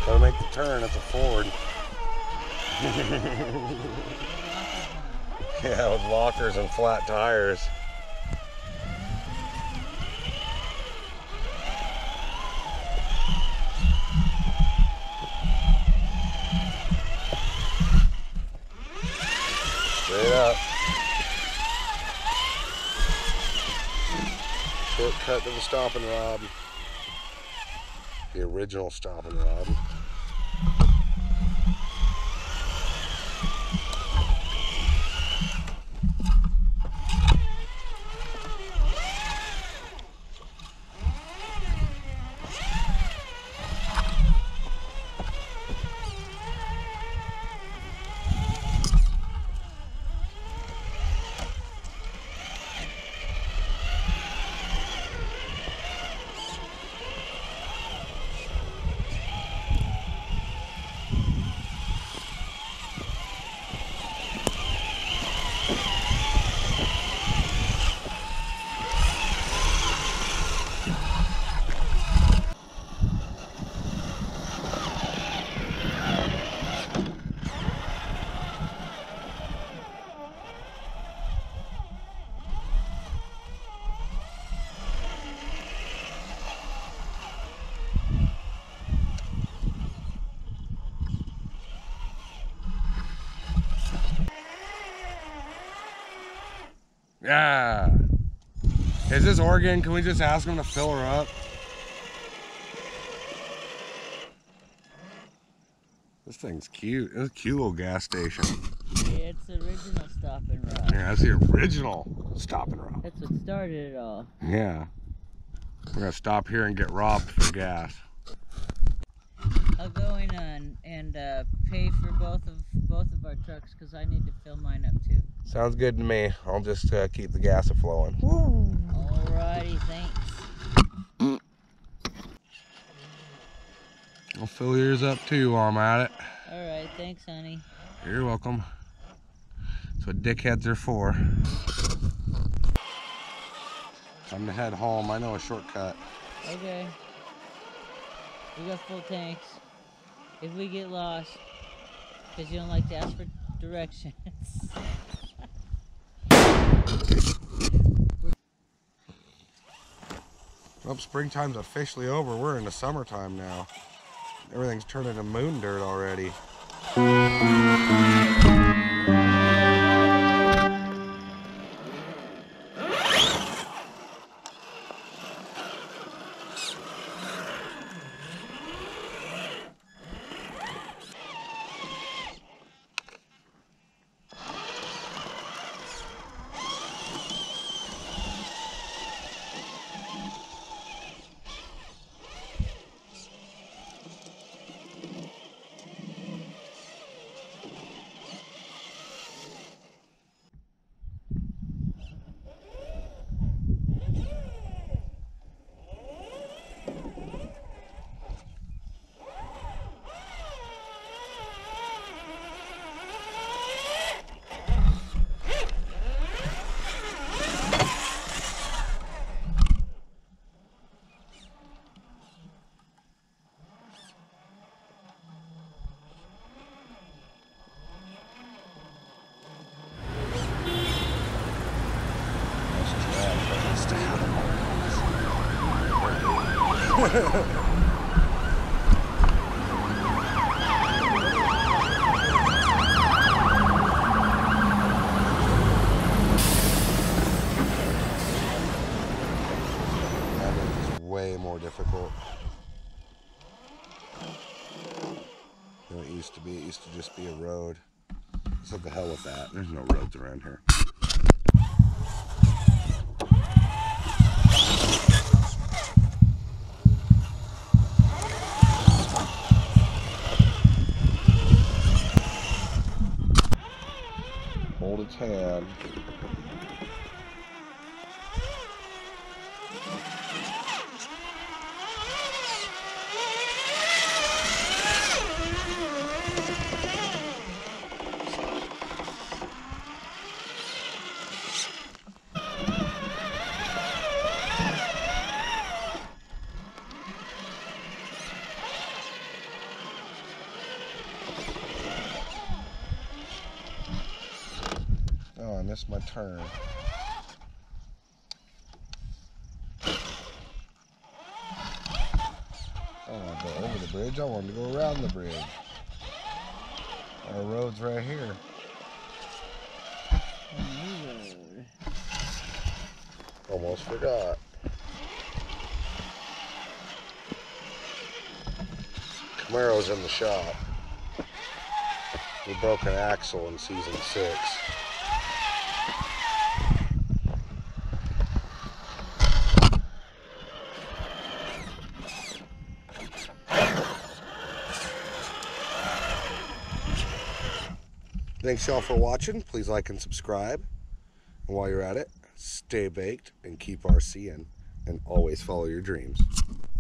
Gotta make the turn at the Ford. Yeah, with lockers and flat tires. Straight up. Shortcut to the stopping rod. The original stopping rod. Yeah. Is this Oregon? Can we just ask them to fill her up? This thing's cute. It's a cute little gas station. Yeah, it's the original Stop and Rob. Yeah, that's the original Stop and Rob. That's what started it all. Yeah. We're gonna stop here and get robbed for gas. I'll go in and pay for both of our trucks because I need to fill mine up too. Sounds good to me. I'll just keep the gas a-flowing. Alrighty, thanks. I'll fill yours up too while I'm at it. Alright, thanks, honey. You're welcome. That's what dickheads are for. Time to head home. I know a shortcut. Okay. We got full tanks. If we get lost, because you don't like to ask for directions. Well, springtime's officially over. We're in the summertime now. Everything's turning to moon dirt already. Way more difficult than it used to be. It used to just be a road. So the hell with that. There's no roads around here. Hold its hand. missed my turn. I don't want to go over the bridge. I wanted to go around the bridge. Our road's right here. Almost forgot. Camaro's in the shop. We broke an axle in season 6. Thanks y'all for watching. Please like and subscribe. And while you're at it, stay baked and keep RCing, and always follow your dreams.